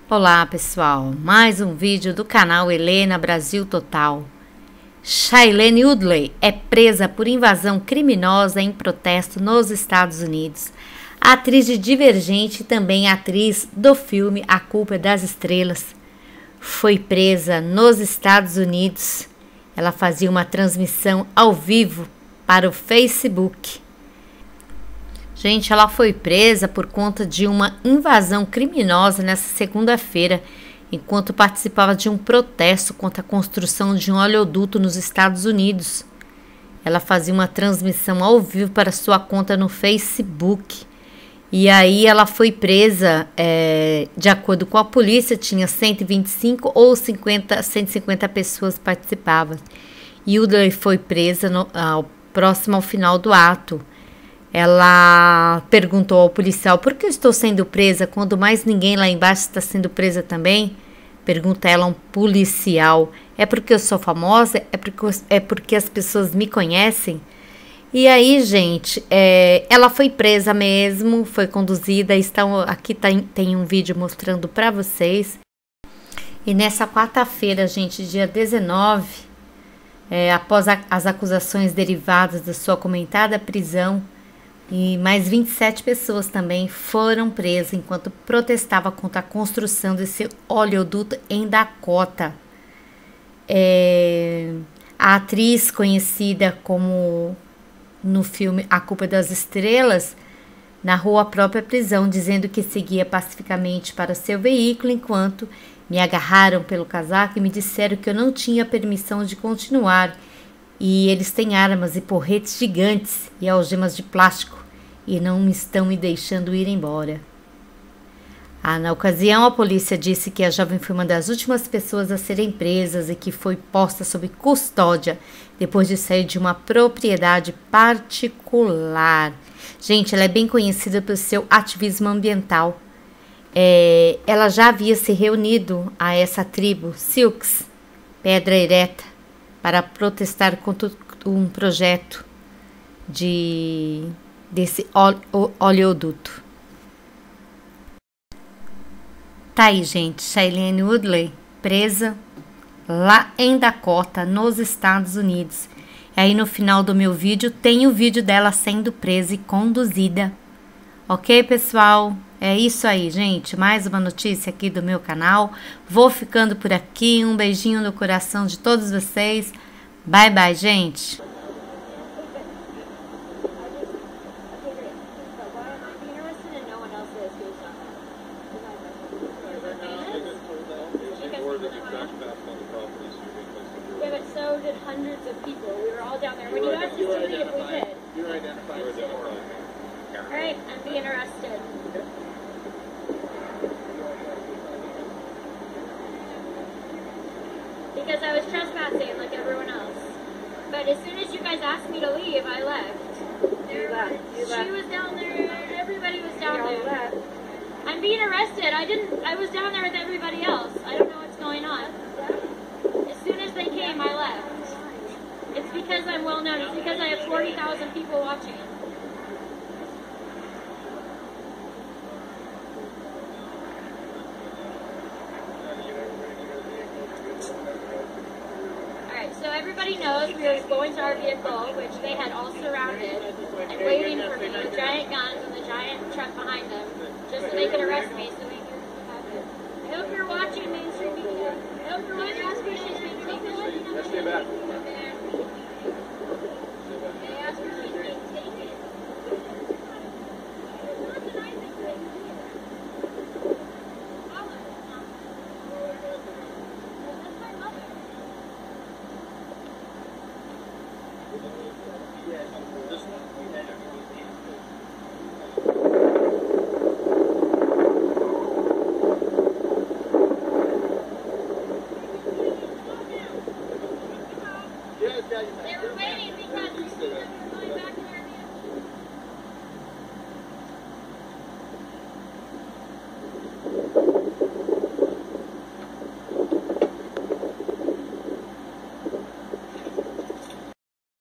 Olá pessoal, mais um vídeo do canal Helena Brasil Total. Shailene Woodley é presa por invasão criminosa em protesto nos Estados Unidos. A atriz de Divergente e também atriz do filme A Culpa é das Estrelas foi presa nos Estados Unidos. Ela fazia uma transmissão ao vivo para o Facebook. Gente, ela foi presa por conta de uma invasão criminosa nessa segunda-feira, enquanto participava de um protesto contra a construção de um oleoduto nos Estados Unidos. Ela fazia uma transmissão ao vivo para sua conta no Facebook. E aí ela foi presa, de acordo com a polícia, tinha 125 ou 150 pessoas que participavam. E Woodley foi presa próximo ao final do ato. Ela perguntou ao policial: por que eu estou sendo presa quando mais ninguém lá embaixo está sendo presa também? Pergunta ela a um policial: é porque eu sou famosa? É porque as pessoas me conhecem? E aí, gente, ela foi presa mesmo, foi conduzida. Aqui tem um vídeo mostrando para vocês. E nessa quarta-feira, gente, dia 19, após as acusações derivadas da sua comentada prisão, e mais 27 pessoas também foram presas enquanto protestava contra a construção desse oleoduto em Dakota. A atriz, conhecida como no filme A Culpa é das Estrelas, narrou a própria prisão, dizendo que seguia pacificamente para seu veículo enquanto me agarraram pelo casaco e me disseram que eu não tinha permissão de continuar. E eles têm armas e porretes gigantes e algemas de plástico e não estão me deixando ir embora. Na ocasião, a polícia disse que a jovem foi uma das últimas pessoas a serem presas e que foi posta sob custódia depois de sair de uma propriedade particular. Gente, ela é bem conhecida pelo seu ativismo ambiental. Ela já havia se reunido a essa tribo, Sioux, Pedra Ereta, para protestar contra um projeto desse oleoduto. Tá aí, gente, Shailene Woodley presa lá em Dakota, nos Estados Unidos. E aí no final do meu vídeo tem o vídeo dela sendo presa e conduzida. Ok, pessoal? É isso aí, gente. Mais uma notícia aqui do meu canal. Vou ficando por aqui. Um beijinho no coração de todos vocês. Bye, bye, gente. Yeah, but so did hundreds of people. We were all down there. When you asked us to leave, we did. You were identified. Alright, I'm being arrested. Because I was trespassing like everyone else. But as soon as you guys asked me to leave, I left. You left. She was down there. Everybody was down You all there. left. I'm being arrested. I was down there with everybody else. I don't know what's going on. As soon as they came, I left. It's because I'm well known. It's because I have 40,000 people watching. Alright, so everybody knows we were going to our vehicle, which they had all surrounded and waiting for me with giant guns and the giant truck behind them, just so they could arrest me. So